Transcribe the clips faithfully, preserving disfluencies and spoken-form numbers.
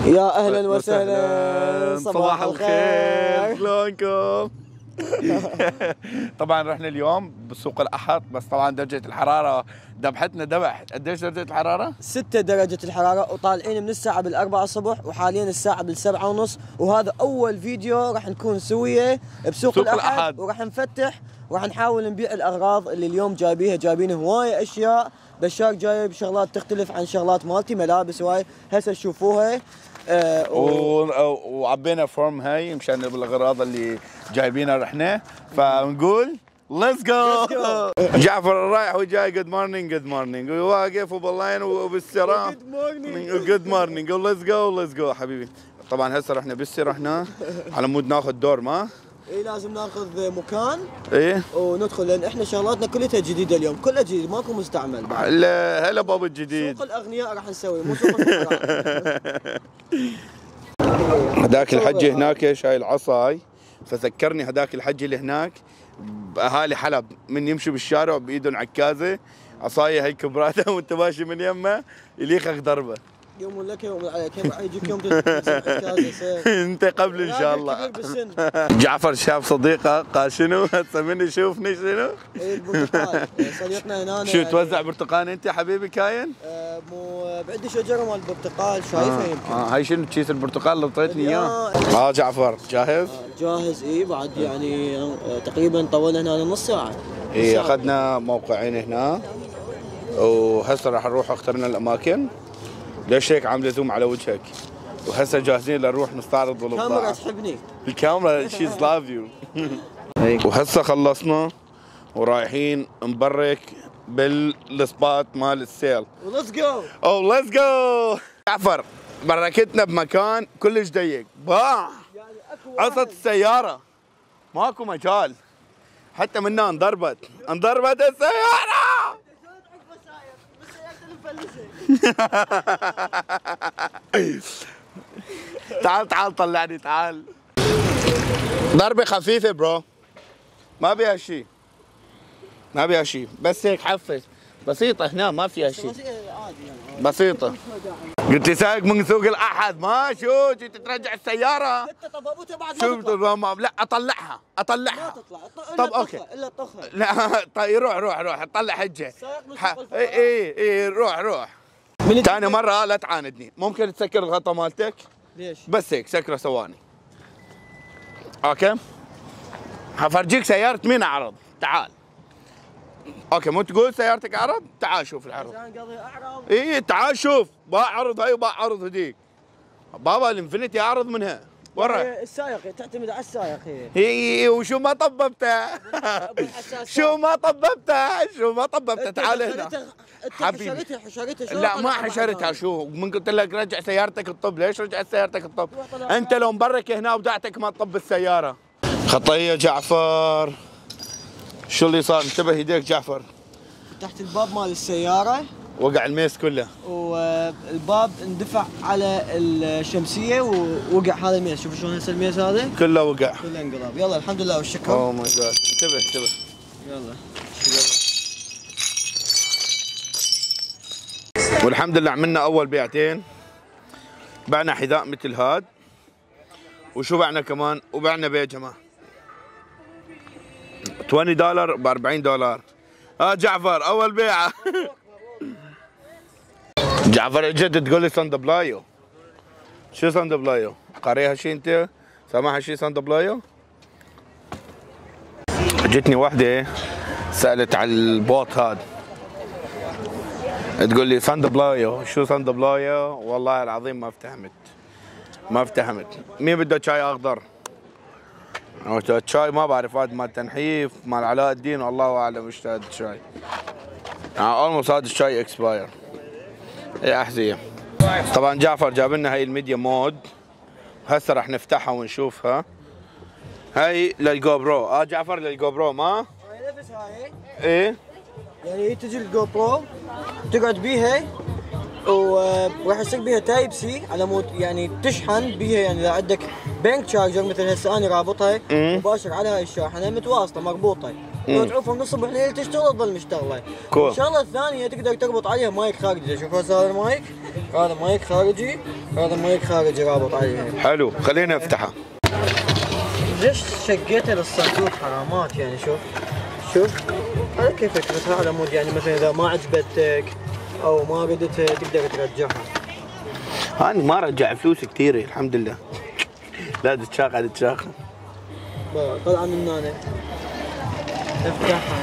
يا اهلا وسهلا، صباح الخير، شلونكم؟ طبعا رحنا اليوم بسوق الاحد، بس طبعا درجه الحراره ذبحتنا ذبح. قديش درجه الحراره؟ ستة درجة الحرارة، وطالعين من الساعة بالأربعة الصبح، وحاليا الساعة بالسبعة ونص، وهذا أول فيديو راح نكون نسويه بسوق سوق الأحد, الأحد. وراح نفتح وراح نحاول نبيع الأغراض اللي اليوم جايبيها. جايبين هواية أشياء، بشار جايب شغلات تختلف عن شغلات مالتي، ملابس هواي هسه تشوفوها. آه و... و... وعبينا فورم هاي مشان بالاغراض اللي جايبينها رحنا، فنقول ليتس جو. جعفر رايح وجاي جود مورنينج جود مورنينج، وواقف وباللاين وبالسرام جود مورنينج جود مورنينج، ليتس جو ليتس جو حبيبي. طبعا هسه رحنا بالسي، رحنا على مود ناخذ دور ما اي لازم ناخذ مكان ايه وندخل، لان احنا شغلاتنا كلها جديده اليوم، كلها جديد ماكو مستعمل. هلا هلا بابا الجديد. سوق الاغنياء راح نسوي، مو سوق الفقراء. هذاك الحج هناك شايل العصاي، فذكرني هذاك الحج اللي هناك باهالي حلب، من يمشي بالشارع بايدهم عكازه، عصايه هي كبراته وانت ماشي من يمه يليخك ضربه. يوم لك يوم عليك، راح يجيك يوم عكازه. انت قبل ان شاء الله. جعفر شاف صديقه قال شنو هسه من يشوفني شنو؟ اي البرتقال صديقنا هنا. شو توزع برتقال انت بعبيبي كاين؟ آه مو بعد شجره مال البرتقال شايفها. آه. يمكن اه هاي شنو كيس البرتقال اللي اعطيتني اياه؟ اه جعفر جاهز؟ آه جاهز. اي بعد يعني آه تقريبا طولنا هنا نص ساعه. اي اخذنا موقعين هنا، وهسه راح نروح اخترنا الاماكن. ليش هيك عامله زوم على وجهك؟ وهسه جاهزين لنروح نستعرض بالبضاعه. الكاميرا تحبني، الكاميرا شيز لاف يو. وهسه خلصنا ورايحين نبرك بالسبات مال السيل. وليتس جو. او ليتس جو. جعفر بركتنا بمكان كلش ضيق، باع عصت السياره، ماكو مجال، حتى منا انضربت انضربت السياره. تعال تعال طلعني تعال. ضربة خفيفة برو، ما بيها شيء، ما بيها شيء، بس هيك حفز بسيطة هنا، ما فيها شيء، بسيطة. قلت لي سايق من سوق الأحد، ما شو جيت ترجع السيارة؟ شو لا أطلعها أطلعها. طب أوكي الا طخها. لا طيب روح روح روح طلع حجة. اي اي اي روح روح. ثاني مرة لا تعاندني، ممكن تسكر الغطا مالتك؟ ليش؟ بس هيك سكره ثواني. اوكي؟ حفرجيك سيارة مين عرض، تعال. اوكي مو تقول سيارتك عرض؟ تعال شوف العرض. اي تعال شوف، باع عرض هاي وباع عرض هذيك. بابا الانفينيتي اعرض منها. ورا السائق تعتمد على السائق. هي هي وشو ما طببته. شو ما طببته شو ما طببته. تعال هنا حبيبي. حشرتها حشرتها لا ما حشرتها. شو من قلت لك رجع سيارتك الطب، ليش رجعت سيارتك الطب؟ انت لو مبرك هنا ودعتك ما تطب السياره. خطيه جعفر، شو اللي صار؟ انتبه يديك جعفر. فتحت الباب مال السياره، وقع الميس كله، والباب اندفع على الشمسيه ووقع هذا الميس. شوف شلون هسه الميس هذا كله وقع، كله انقلب. يلا الحمد لله والشكر. اوه ماي جاد. انتبه انتبه. يلا والحمد لله عملنا اول بيعتين، بعنا حذاء مثل هاد، وشو بعنا كمان؟ وبعنا بيجامه عشرين دولار ب أربعين دولار. اه جعفر اول بيعه. جعفر اجت تقول لي صندبلايو. شو صندبلايو؟ قاريها شي انت؟ سامعها شي صندبلايو؟ جتني وحده سالت على البوت هاد، تقول لي صندبلايو. شو صندبلايو؟ والله العظيم ما افتهمت ما افتهمت. مين بده شاي اخضر؟ شاي ما بعرف، هذا مال تنحيف مال علاء الدين والله اعلم ايش هذا الشاي. اولموست هذا الشاي اكسباير. اي احذيه. طبعا جعفر جاب لنا هاي الميديا مود، هسه راح نفتحها ونشوفها. هاي للجو برو. اه جعفر للجو برو ما؟ هاي نفس هاي. ايه يعني هي تجي الجو برو تقعد بيها، وراح يصير بيها تايب سي على مود يعني تشحن بيها. يعني اذا عندك بنك شارجر مثل هسه انا رابطها مباشر على هاي الشاحنه متواصله مربوطه، لو تعوفها من الصبح ليل تشتغل تظل مشتغله. كول. الشغله الثانيه تقدر تربط عليها مايك خارجي. شوف هذا المايك، هذا مايك خارجي، هذا مايك خارجي رابط عليها. حلو، خلينا نفتحها. ليش شقيتها للصندوق حرامات يعني؟ شوف شوف هذا كيف فكرتها على مود يعني مثلا اذا ما عجبتك او ما ردتها تقدر ترجعها. أنا ما رجع فلوس كثير الحمد لله. لا تتشاق على تتشاق. طلع من هنا افتحها.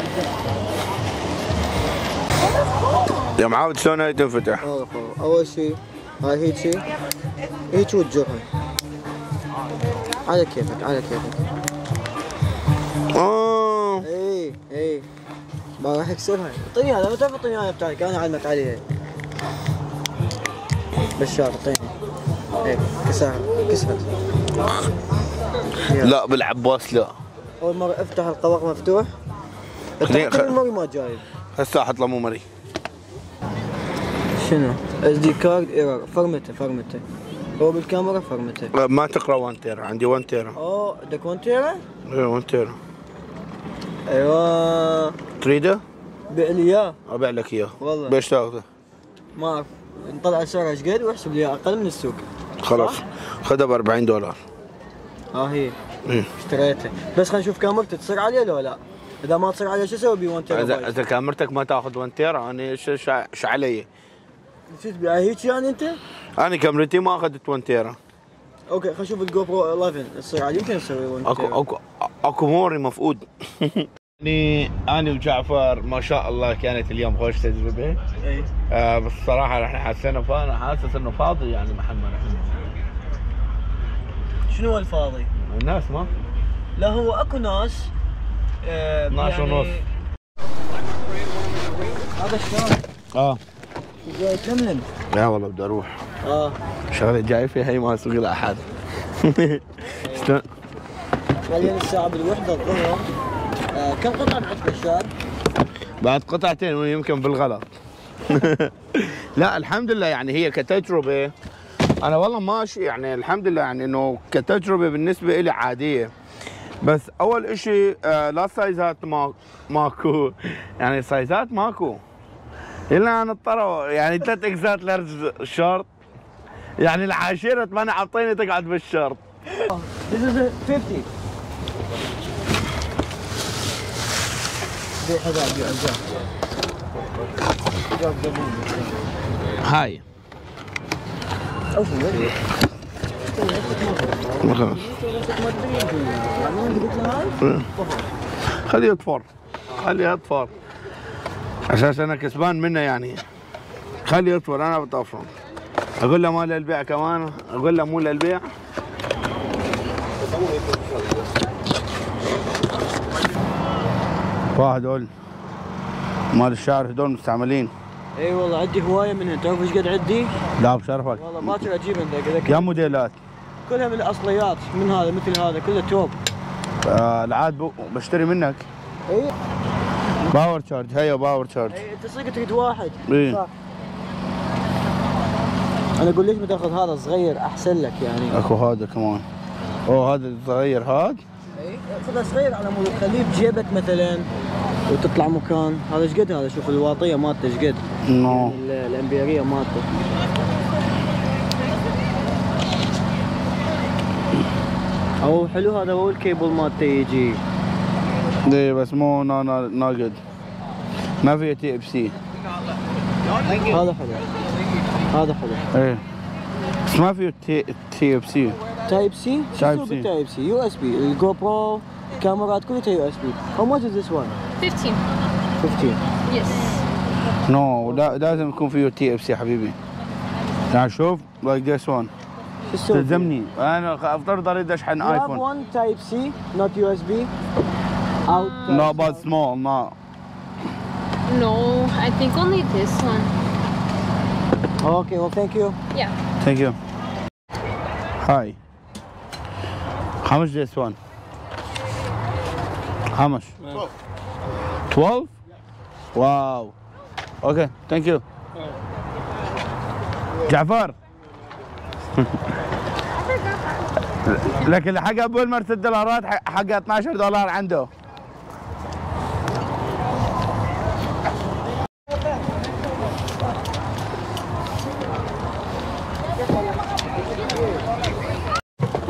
يا معاود شلون هاي تنفتح؟ اول شيء هاي هيك شيء هيك وجهها على كيفك على كيفك. اوه اي اي ما راح يكسرها. اعطيني هذا، متى تعطيني هذا بتاعك؟ انا اعلمك عليه. بشار اعطيني. اي كسرها كسرت. لا بالعباس لا. اول مرة افتح القوق مفتوح. خليني كل المري ما جايب. هسه احط له ميموري. شنو؟ اس دي كارد ايرور. فرمته فرمته. هو بالكاميرا فرمته. ما تقرا واحد تيرا، عندي واحد تيرا. اوه عندك واحد تيرا؟ ايه واحد تيرا. ايوه تريده؟ بيع لي اياه. ابيع لك اياه. والله بايش تاخذه؟ ما اعرف، نطلع سعره ايش قد واحسب لي اقل من السوق. خلاص خذها ب أربعين دولار. ها هي ايه اشتريته، بس خلينا نشوف كاميرته تصير عليه لو لا. اذا ما تصير عليه شو اسوي بي واحد تيرا؟ اذا اذا كاميرتك ما تاخذ واحد تيرا انا ايش ايش علي؟ شو تبيع هيك يعني انت؟ انا كاميرتي ما اخذت واحد تيرا. اوكي خلينا نشوف الجو برو إحدى عشر تصير عليه يمكن يسوي واحد تيرا. اكو اكو اكو موري مفقود. اني انا وجعفر ما شاء الله كانت اليوم خوش تجربه. اي آه بس الصراحه احنا حسينا فانا حاسس انه فاضي يعني محمد. شنو هو الفاضي؟ الناس ما لا هو اكو ناس آه اثنعش ونص. هذا الشارع اه جاي يتلملم. لا والله بدي اروح. اه شغله جاي فيها هي ما اسوق لها احد. شلون؟ حاليا الساعة بالوحدة الظهر. آه كم قطعة عندك بشار؟ بعد قطعتين ويمكن بالغلط. لا الحمد لله يعني هي كتجربه انا والله ماشي يعني الحمد لله يعني انه كتجربه بالنسبه لي عاديه. بس اول اشي آه لا سايزات ما ماكو يعني سايزات ماكو الا انا اضطروا يعني ثلاث اكسات لارج شورت يعني العاشره ثمانية عطيني تقعد بالشورت. This is a fifty. بيع هذا بيع الجاك. هاي أو شو خلاص خليه يطفر خليه يطفر اساس انا كسبان منه يعني. خليه يطفر انا بطفره. اقول له ما للبيع كمان، اقول له مو للبيع. واحد هدول مال الشعر هدول مستعملين. اي والله عندي هوايه منها. تعرف ايش قد عندي؟ لا بشرفك والله باكر اجيب عندك. يا موديلات كلها من الاصليات، من هذا مثل هذا كله توب. آه العاد بشتري منك. اي باور تشارج. هيا باور تشارج. اي انت صدق تريد واحد. اي صح. انا اقول ليش ما تاخذ هذا صغير احسن لك يعني. اكو هذا كمان. اوه هذا الصغير هذا. اي خذها صغير على مود تخليه بجيبك مثلا وتطلع مكان. هذا ايش قد هذا؟ شوف الواطيه مالته ايش قد. نو يعني الامبيريه مالته. او حلو هذا هو الكيبل مالته يجي. دي بس مو نا نا ناقد ما فيه تي اف سي. هذا حلو هذا حلو. ايه بس ما فيه تي تي اف سي. تايب سي؟ تايب شو سي. تايب سي؟ يو اس بي. الجو برو الكاميرات كلها يو اس بي. How much is this one؟ fifteen. fifteen. Yes. نو لا لازم يكون فيه تي اف سي حبيبي. يعني شوف لايك ذس وان شو تسوي؟ تلزمني انا افترض اريد اشحن You have ايفون. one type C, not U S B. Out. No but small no. No, I think only this one. Okay, well thank you. Yeah. Thank you. Hi. How much this one? How much? Twelve. Twelve? Wow. Okay, thank you. جعفر. لكن اللي حق ابو المر ست دولارات حق اثنعش دولار عنده.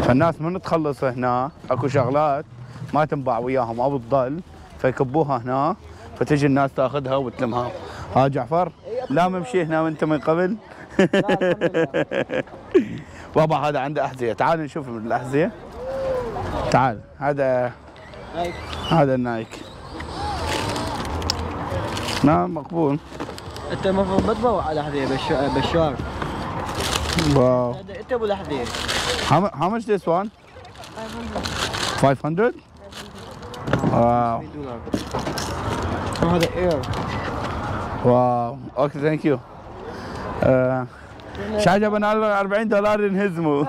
فالناس من تخلص هنا اكو شغلات ما تنباع وياهم او تضل فيكبوها هنا فتجي الناس تاخذها وتلمها. ها جعفر لا ممشي هنا وانت من قبل. بابا هذا عنده احذيه، تعال نشوف الاحذيه. تعال هذا نايك. هذا النايك. نعم مقبول. انت المفروض ما تدور على احذيه بشار. واو. هذا انت ابو الاحذيه. How, how much this one? five hundred. واو. دولار. هذا اير. واو اوكي ثانك يو. ايش عجبنا أربعين دولار ينهزموا.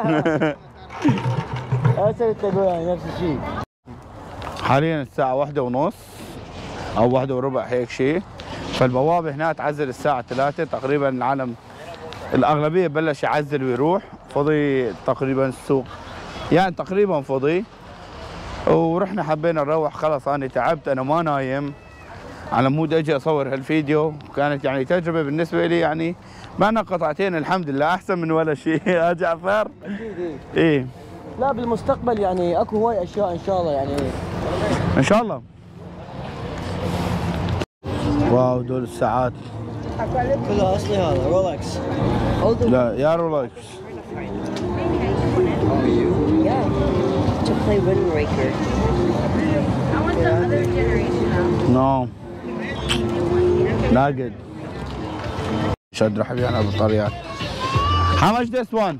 هسه تقول يعني نفس الشيء. حاليا الساعة واحدة ونص أو واحدة وربع هيك شيء، فالبوابة هنا تعزل الساعة ثلاثة تقريبا. العالم الأغلبية بلش يعزل ويروح، فضي تقريبا السوق يعني تقريبا فضي. ورحنا حبينا نروح، خلص أنا تعبت، أنا ما نايم على مود أجي أصور هالفيديو. كانت يعني تجربة بالنسبة لي يعني معنا قطعتين الحمد لله أحسن من ولا شيء. يا جعفر اكيد. إيه لا بالمستقبل يعني اكو هواي اشياء ان شاء الله يعني. ان شاء الله. واو دول الساعات كلها اصلي هذا رولكس. لا يا رولكس. Yeah, to play Wind Waker. I want the other generation. نو لا قد شد رحبي انا بالطريات. How much this one?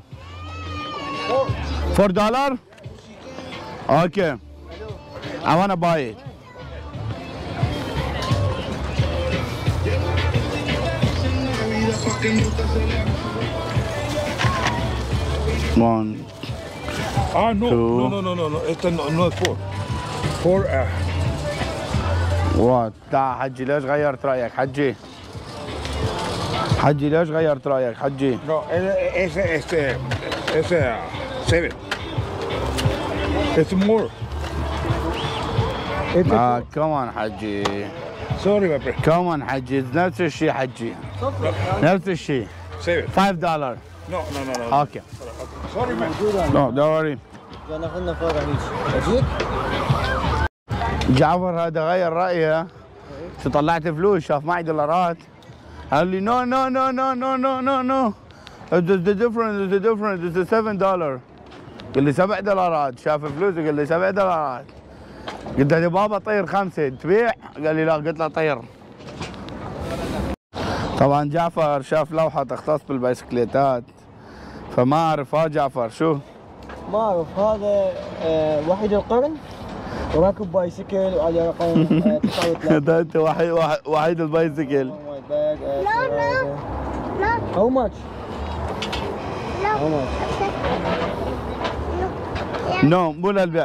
Four dollar? Okay. I wanna buy it. One. Ah, no, Two. no, no, no, no, no, este no, no es four. Four, uh, وات تعال حجي ليش غيرت رايك حجي؟ حجي ليش غيرت رايك حجي؟ no, ese, este, ese, uh, seven. It's more. It's اه كمان حجي sorry, my friend. كمان حجي نفس الشيء حجي نفس الشيء Seven. five dollar. No, no, no, no. اوكي Sorry, man. نو دوري. انا اخذنا فوق هيك. اجيك؟ جعفر هذا غير رايه، شو طلعت فلوس شاف معي دولارات قال لي نو نو نو نو نو نو نو نو there's the difference there's the difference it's a seven dollar. قال لي سبع دولارات، شاف فلوس قال لي سبع دولارات. قلت له بابا طير خمسه تبيع؟ قال لي لا. قلت له طير. طبعا جعفر شاف لوحه تختص بالبايسكليتات فما اعرف. ها جعفر شو؟ ما اعرف. هذا آه وحيد القرن وراكب بايسكل وعليه رقم آه تسعة وثلاثين. انت وحيد وحيد البايسكل. No, no, no. How much? No. How much? نو مو للبيع.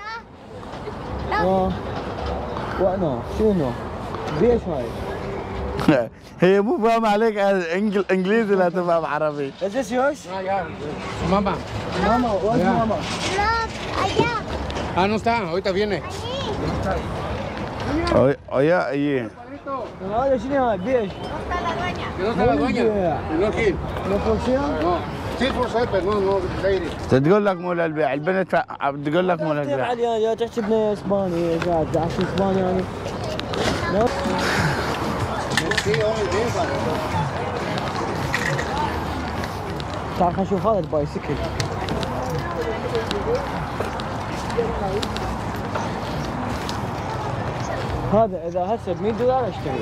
No. What no? شو no? بيش هاي؟ هي مو فاهم عليك إنجل- انجليزي لا تفهم عربي. Is this yours? Mamá. Mama, what's Yeah. mama? Ah, no está, ahorita viene. أو- يا ايه هذا شنو هاي؟ بيش؟ Que no está la dueña. No aquí. No funciona? No. Sí, por ser, pero no, no, aire. تقول لك مو للبيع البنت فا- بتقول لك مو كيف للبيع. علي يا تحسبني اسباني قاعد تحكي اسباني يعني؟ لا. تعال خلينا نشوف هذا البايسكل. هذا اذا هسه ب مية دولار اشتري.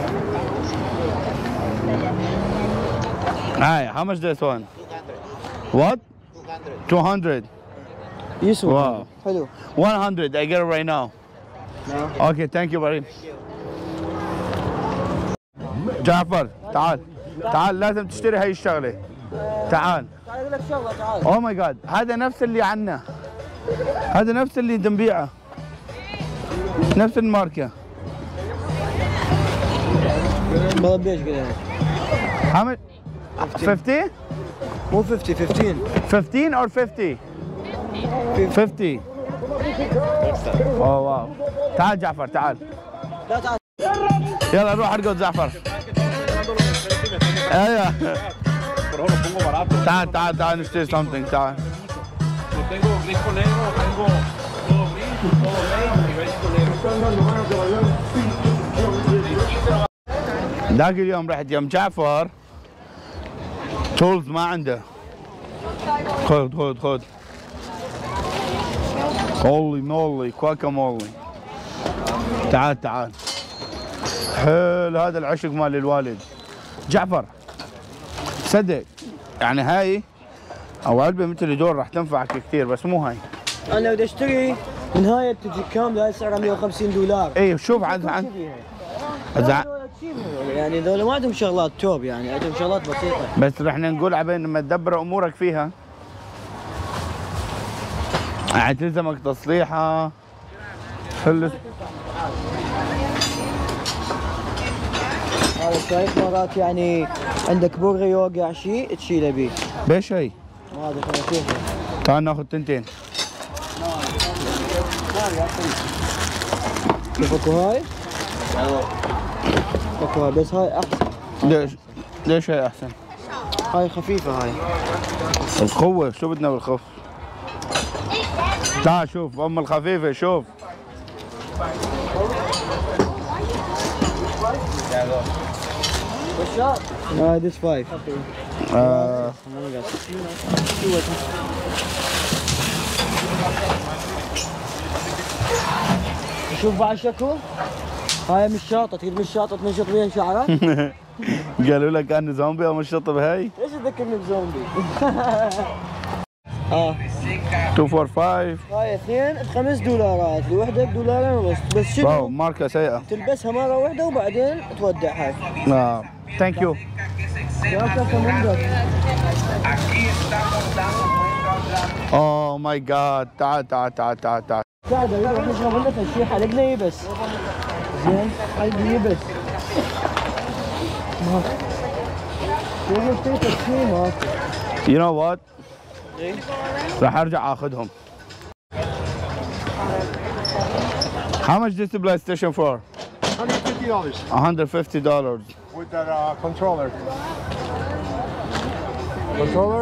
هاي how much this one? What? two hundred. يسوى. واو. حلو. one hundred I get it right now. نعم. Okay thank you buddy. جعفر تعال تعال لازم تشتري هاي الشغلة. تعال. تعال اقول لك شغله تعال. اوه ماي جاد هذا نفس اللي عنا. هذا نفس اللي نبيعه. نفس الماركة. والله بيش قلنا. How much? fifty? مو خمسين خمستاشر. fifteen or fifty? fifty. اوه واو. تعال جعفر تعال. لا تعال. يلا نروح ارقد جعفر. ايوه. تعال تعال تعال نشتري something تعال. tengo gris con negro, tengo todo gris, todo beige y beige con negro. ذاك اليوم رحت يوم جعفر تولز ما عنده. خذ خذ خذ. هولي مولي كواكا مولي. تعال تعال. حلو هذا العشق مال الوالد. جعفر صدق يعني هاي او علبه مثل هدول راح تنفعك كثير بس مو هاي. انا بدي اشتري نهايه تجي كامله سعرها مية وخمسين دولار. اي شوف عن عن يعني ذولا ما عندهم شغلات توب يعني عندهم شغلات بسيطه. بس رحنا نقول عبين لما تدبر امورك فيها يعني تلزمك تصليحها. حلو. هذا شايف مرات يعني عندك برغي يوقع شيء تشيله بيه. بيش هي؟ ما ادري خليني اشوفه. تعال ناخذ تنتين. شوف اكو هاي. اكو هاي بس هاي احسن. ليش؟ ليش هاي احسن؟ هاي خفيفه هاي. القوة شو بدنا بالخف؟ تعال شوف ام الخفيفة شوف. هاي ذيس فايف. آه. شوف بعد شكو هاي مش شاطة تريد مش شاطة تنشط بيها شعرك؟ قالوا لك انا زومبي او مش شط بهاي؟ ليش تذكرني بزومبي؟ اه مئتين وخمسة. هاي اثنين بخمس دولارات الوحدة بدولارين ونص بس واو شنو؟ ماركة سيئة. تلبسها مرة واحدة وبعدين تودعها. اه ثانك يو. اوه ماي جاد تعال تعال تعال تعال تعال. قاعد نروح نشرب لنا شيء حلقنا يبس. زين حلقي يبس. ما شوف في شيء ما You know what؟ راح ارجع اخذهم. How much this PlayStation for? one hundred fifty dollars one hundred fifty dollars. with that uh, controller. Controller?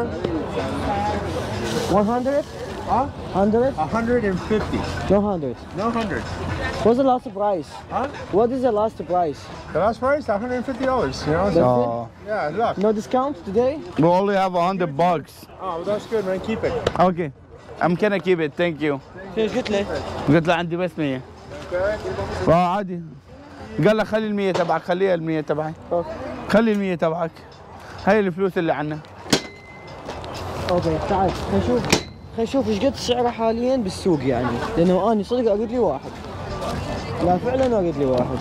one hundred? Huh? one hundred? one hundred fifty. No one hundred. No one hundred. What's the last price? Huh? What is the last price? The last price, one hundred fifty dollars. You know? So, Oh, yeah, look. No discount today? we only have one hundred bucks. Oh, well, that's good, man. Keep it. Okay. I'm gonna keep it. Thank you. ايش قلت له؟ قلت له عندي بس مية. اه عادي. قال لك خلي المية تبعك خليها المية تبعي. خلي المية تبعك. هاي الفلوس اللي عنا. اوكي تعال خلينا نشوف خلينا نشوف ايش قد سعره حاليا بالسوق يعني لانه اني صدق اريد لي واحد. لا فعلا اريد لي واحد.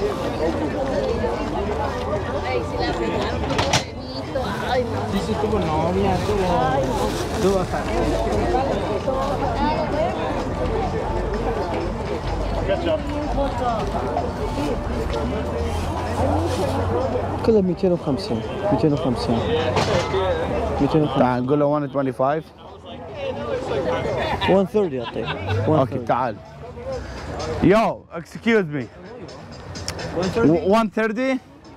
كلها مئتين وخمسين مئتين وخمسين مئتين وخمسين. تعال نقول له one twenty-five. one thirty اعطيه. اوكي تعال. Yo, excuse me. one thirty?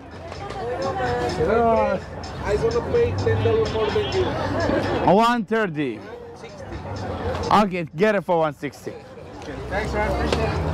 I'm gonna pay ten dollars more than you. one thirty. Okay, get it for one sixty. Thanks, man. Appreciate it.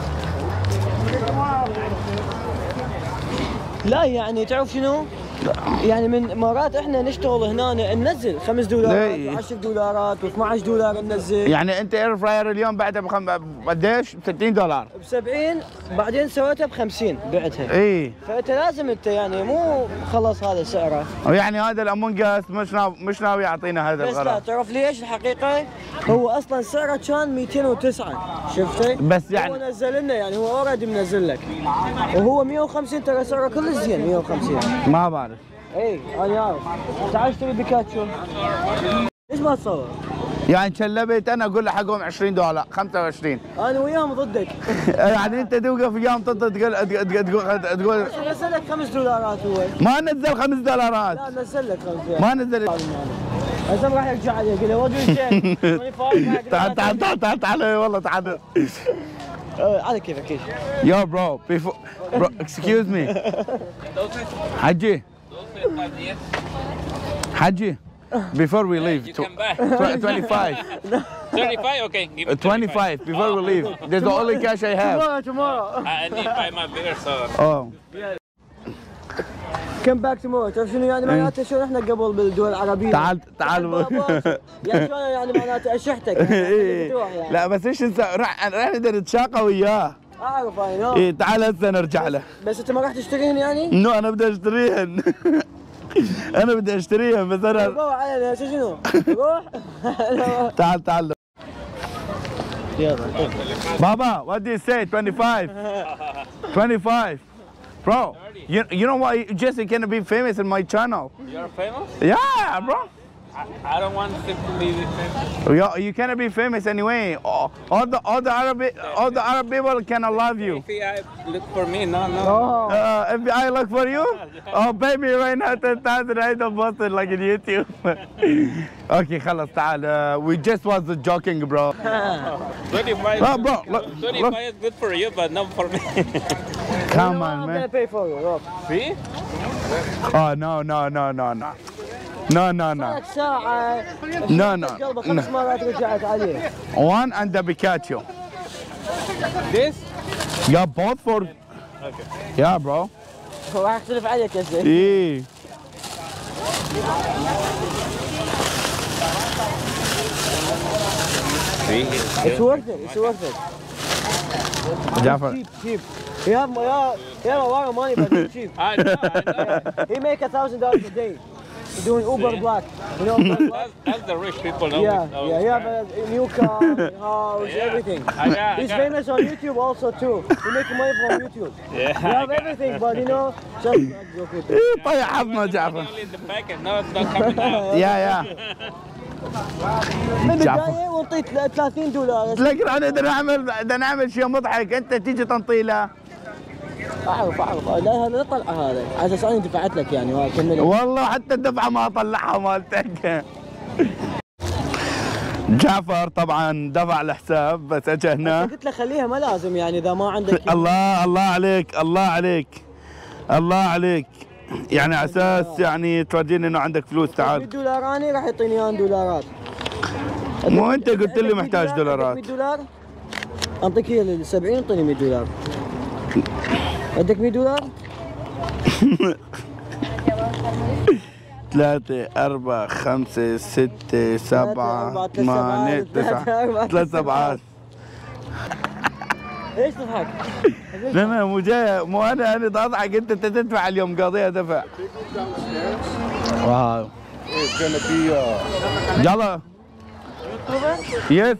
لا يعني تعرف شنو؟ يعني من مرات احنا نشتغل هنا ننزل خمس دولارات ليه؟ وعشر دولارات و12 دولار ننزل يعني انت اير فراير اليوم بعدها بخم... قديش؟ ب ستين دولار. ب سبعين بعدين سويتها ب خمسين بعتها. اي فانت لازم انت يعني مو خلص هذا سعره. يعني هذا الامونج اس مش ناوي مش ناوي يعطينا هذا بس لا الغرض. تعرف ليش الحقيقه؟ هو اصلا سعره كان مئتين وتسعة شفتي؟ بس يعني هو نزل لنا يعني هو اوريدي منزل لك وهو مئة وخمسين ترى سعره كلش زين مئة وخمسين. ما بعرف. اي انا عارف. تعال اشتري بيكاتشو. ليش ما تصور؟ يعني شلبت انا اقول له حقهم عشرين دولار خمسة وعشرين. انا وياهم ضدك. يعني انت توقف وياهم تقول تقول تقول تقول نزل لك خمس دولارات هو. ما نزل خمس دولارات. لا نزل لك خمس دولارات. ما نزل. هسه راح يرجع عليه قال له وات دو تعال تعال تعال تعال تعال والله تعال. على كيفك ايش؟ Yo bro, before bro, excuse me. حجي حجي before we leave. You come back. twenty-five. thirty-five? Okay, give me twenty-five before we leave. That's the only cash I have. tomorrow tomorrow. I need to buy my beer, so. Oh. كم باك تومورو. تعرف شنو يعني معناته شلون احنا قبل بالدول العربيه؟ تعال تعال. يعني شلون يعني معناته اشحتك. يعني. لا بس ايش نسوي؟ راح راح نقدر نتشاقى وياه. اعرف اي نو. ايه تعال هسه نرجع له. بس انت ما راح تشتريهن يعني؟ نو انا بدي اشتريهن. انا بدي اشتريهن بس انا. روح علينا شنو؟ روح. تعال تعال. يلا. Baba, what do you say? twenty-five. twenty-five. Bro, you, you know what? Jesse can be famous in my channel. You're famous? Yeah, bro. I, I don't want him to be famous. You, you cannot be famous anyway. All, all the all the Arab all the Arab people cannot love you. If I look for me, no, no. Oh. Uh, if I look for you, oh pay me right now ten thousand. I don't post it like in YouTube. Okay, خلاص تعال. Uh, we just was joking, bro. twenty-five. Oh, bro, look, twenty-five look. is good for you, but not for me. Come No, on, I'm man. gonna pay for you. Rob. See? Oh no no no no no. No no no. لك ساعة. No no. قلبك خمس no. مرات رجعت عليه. One and the Pikachu. This? Yeah, both for. Okay. Yeah, bro. راح اختلف عليك يا زين. ايه. See? It's worth it. It's worth it. Jafar. Cheap, cheap. He have yeah, he have a lot of money, but it's cheap. I know, I know. He make a thousand dollars a day. He's doing Uber Black. You know Uber Black? That's, that's the rich people know. Yeah, know yeah, he have a new car, house, Yeah. everything. I got, I He's got- famous on YouTube also too. He make money from YouTube. Yeah. He have everything, but you know, just not joke with it. ايه طيب حظنا جعفر. Only in the back and now it's not coming out. يا يا. من جعفر. البداية ونطيت ثلاثين دولار. لكن انا بدنا نعمل بدنا نعمل شيء مضحك انت تيجي تنطيله. اعرف اعرف لا هذا لا طلع هذا على اساس انا دفعت لك يعني ما كمل. والله حتى الدفعه ما طلعها مالتك. جعفر طبعا دفع الحساب بس اجى هنا. قلت له خليها ما لازم يعني اذا ما عندك. الله الله عليك الله عليك الله عليك يعني على اساس يعني تورجيني انه عندك فلوس مية تعال. دولار اني راح يعطيني اياهم دولارات. مو انت قلت لي عندك محتاج مية دولارات. مية دولار اعطيك هي ال سبعين اعطيني مية دولار. عندك مية دولار؟ ثلاثة أربعة خمسة ستة سبعة ثمانية تسعة ثلاث سبعات. ايش تضحك؟ لا لا مو جاي مو انا انا بدي اضحك انت انت تدفع اليوم قاضيها دفع. واو. يلا. يس.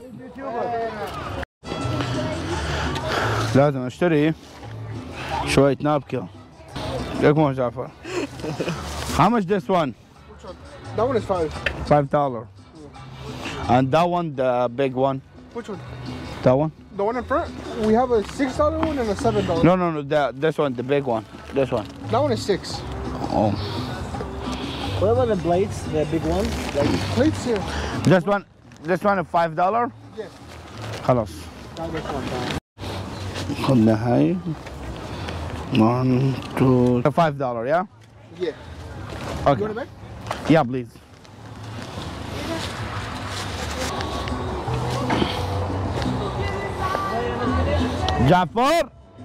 لازم اشتري شوية نابكن. لكم جعفر. How much this one? That one is five. Five dollar. And that one, the big one. Which one? That one? The one in front? We have a six dollar one and a seven dollar. No, no, no. That this one, the big one. This one. That one is six. Oh. What about the blades, the big one? Like, Plates here. This one, this one is five dollar. Yes. خلاص. try this one. خدنا هاي. One, two. Five dollar, yeah. Yeah. Okay. You want it back? Yeah, please. جعفر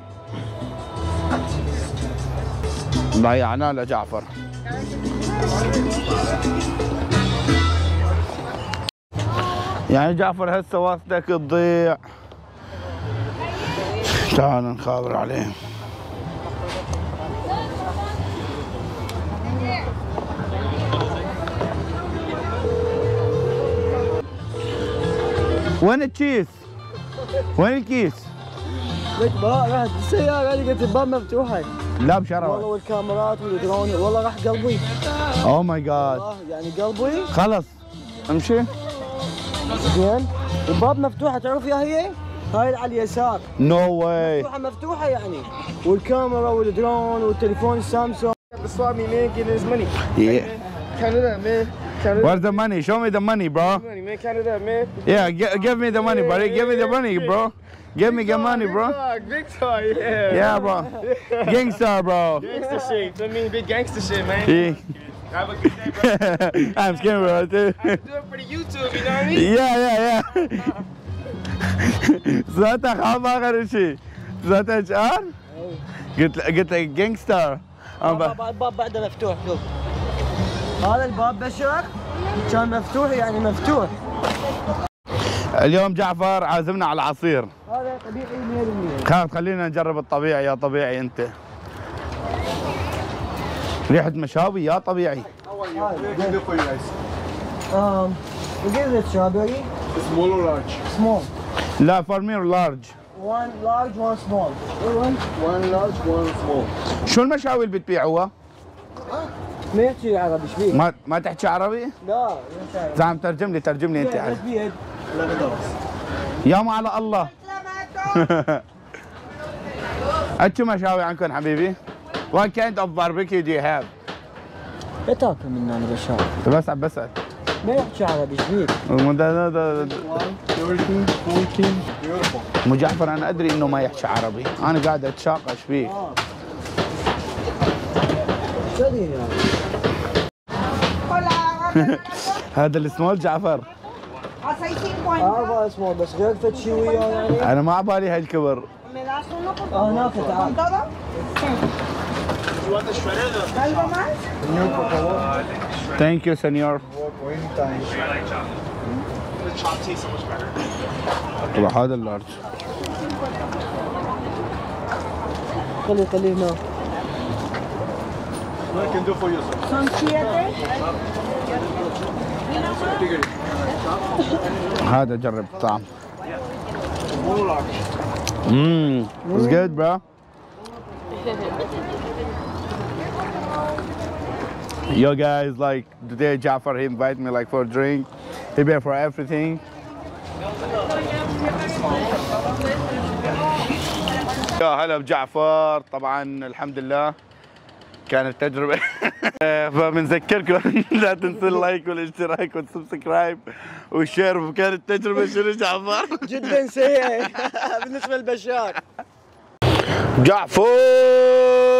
ضيعنا لجعفر. يعني جعفر هسه واسطك تضيع. تعال نخابر عليه. وين الكيس؟ وين الكيس؟ ليش ما رحت السيارة هذه قلت الباب مفتوحة. لا والله بشرف. والكاميرات والدرون والله راح قلبي. اوه ماي جاد. والله يعني قلبي. خلص امشي. زين الباب مفتوحة تعرف يا هي؟ هاي اللي على اليسار. نو واي. مفتوحة مفتوحة يعني. والكاميرا والدرون والتليفون السامسونج. The swap me man getting his money. Yeah. Count it up, man. Count it up. Where's the money? Show me the money, bro. Money, man. Count it up, man. Yeah, g give me the money, buddy. Give me the money, bro. Give me the money, bro. Big talk, big talk, yeah. Yeah, bro. Gangster, bro. Gangster shit. I mean, big gangster shit, man. Yeah. Have a good day, bro. I'm scared, bro. Do it for the YouTube, you know what I mean? Yeah, yeah, yeah. ذاتها خاف آخر شيء. ذاتها اتش ار؟ قلت قلت لك جانجستر. الباب بعده مفتوح شوف. هذا الباب بشر كان مفتوح يعني مفتوح. اليوم جعفر عازمنا على عصير. هذا طبيعي مية بالمية. خلاص خلينا نجرب الطبيعي يا طبيعي انت. ريحة مشاوي يا طبيعي. Um, we give it strawberry. Small or large? Small. لا فور مي لارج. One large, one small. One. One large, one small. شو المشاوي اللي بتبيعوها؟ ما يحكي عربي ايش فيك؟ ما ما تحكي عربي؟ لا مش عربي. زعم ترجم لي ترجم لي انت بس يعني. بيد. يا ما على الله. أنتو مشاوي عندكم حبيبي؟ What kind of barbecue do you have؟ لا تاكل من انا بشار. بس عم بسأل. ما يحكي عربي ايش فيك؟ مو جعفر انا ادري انه ما يحكي عربي، انا قاعد اتشاقش فيه. شديد يعني. هذا السمول جعفر. اه اسمه بس غير فد شيء وياه يعني. انا ما عبالي هالكبر. اه هناك تعال. You want the shredder? The Thank you, senor. the chop tastes so much better. طبعا هذا اللارج. خليه خليه هناك. I can do for you, sir. هذا جرب الطعم. Mmm, it's good, bro. Yo guys, like today Jafar he invited me like for a drink. He paid for everything. يا هلا بجعفر، طبعا الحمد لله كانت تجربة. فبنذكركم لا تنسوا اللايك والاشتراك والسبسكرايب والشير. وكانت تجربة شنو جعفر؟ جدا سيئة بالنسبة لبشار. جعفر